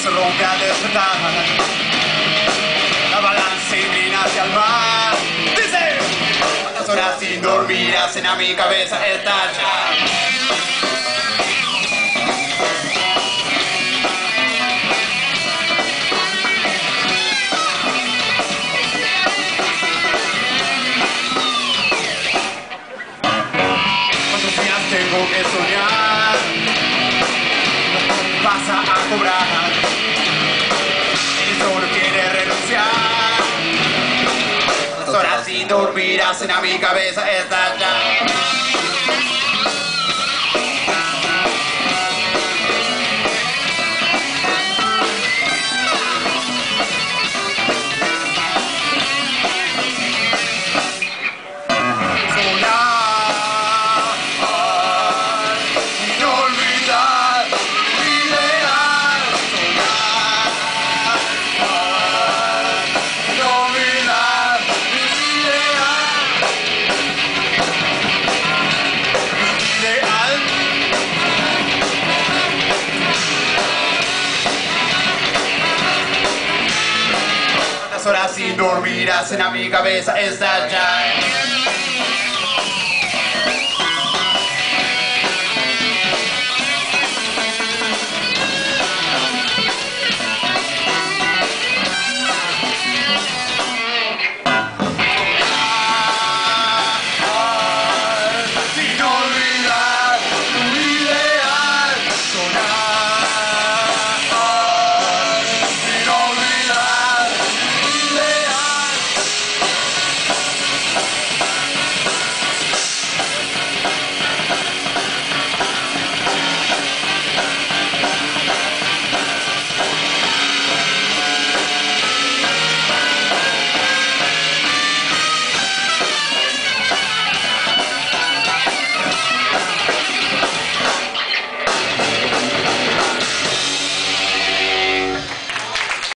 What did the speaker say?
se rompe al despertar. La balanza inclina hacia el mar. Dice: ¿cuántas horas sin dormir hacen a mi cabeza estallar? ¿Cuántos días tengo que soñar? Pasa a cobrar y solo quiere renunciar. Las horas sin dormir hacen a mi cabeza estallar. Horas sin dormir hacen a mi cabeza estallar.